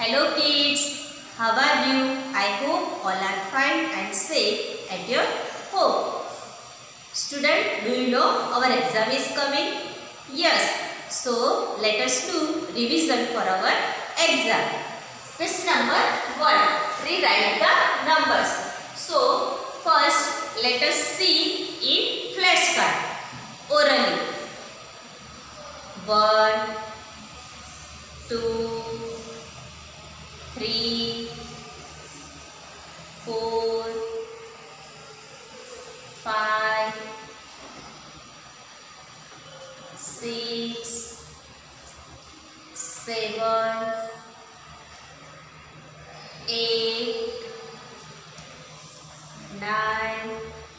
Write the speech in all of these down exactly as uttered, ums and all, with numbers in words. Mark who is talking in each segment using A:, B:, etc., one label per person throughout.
A: Hello kids, how are you? I hope all are fine and safe at your home. Student, do you know our exam is coming? Yes, so let us do revision for our exam. Question number one, rewrite the numbers. So, first let us see in flashcard orally. One, two, three, four, five, six, seven, eight, nine,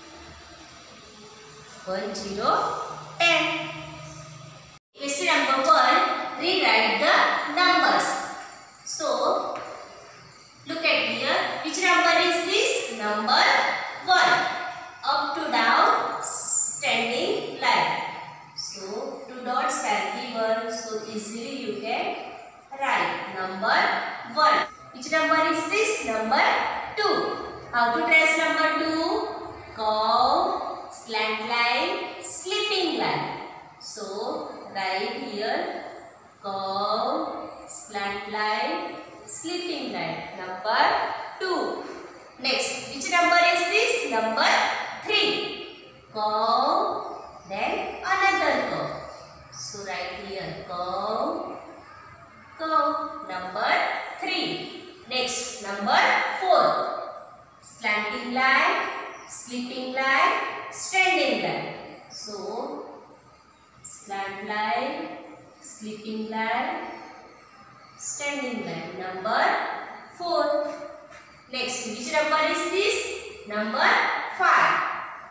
A: one, zero, ten. Question number one, rewrite the numbers. So, look at here. Which number is this? Number one. Up to down, standing line. So, two dots are given. So, easily you can write number one. Which number is this? Number two. How to trace number two? Curve, slant line, slipping line. So, write here curve, slant line, slipping line. Number two. Next, which number is this? Number three. Curve, then another curve. So, write here curve, curve. Number three. Next, number four. Slanting line, slipping line, standing line. So, slant line, slipping line, standing line. Number four. Next, which number is this? Number five.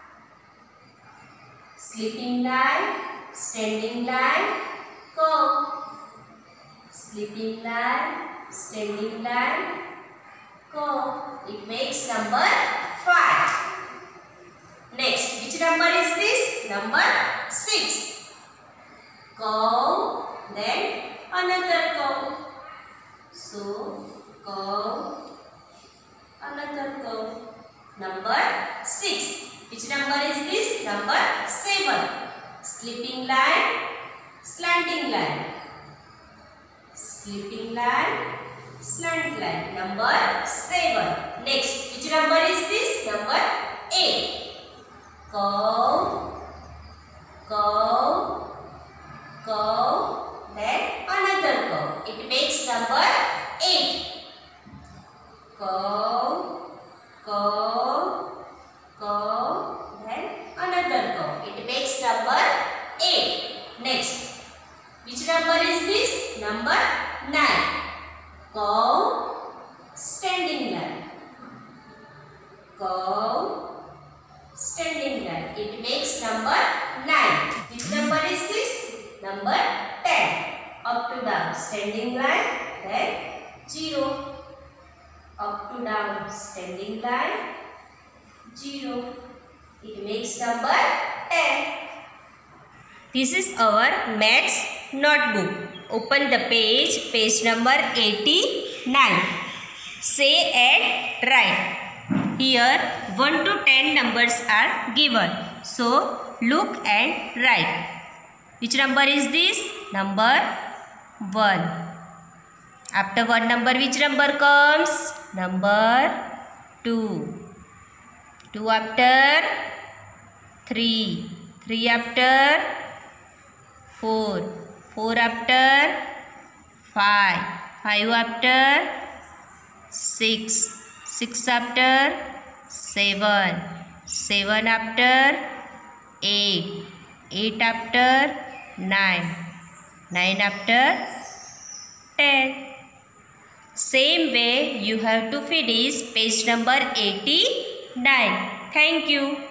A: Slipping line, standing line, curve. Slipping line, standing line, curve. It makes number five. Next, which number is this? Number six. Curve, then another curve. So, curve, another curve. Number six. Which number is this? Number seven. Slipping line, slanting line. Slipping line, slant line. Number seven. Next, which number is this? Number eight. Curve, curve, curve, then another curve. It makes number eight. Curve, curve, curve, then another curve. It makes number eight. Next, which number is this? Number nine. Curve, standing line. Curve, standing line. It makes number nine. Which number is this? Number ten. Up to down, standing line, then zero. Up to down, standing line, zero. It makes number ten. This is our maths notebook. Open the page, page number eighty-nine. Say and write. Here one to ten numbers are given. So, look and write. Which number is this? Number one. After one number, which number comes? Number two. two after three. three after four. four after five. five after six. six after seven. seven after eight. eight after nine. nine after ten. Same way you have to finish page number eighty-nine. Thank you.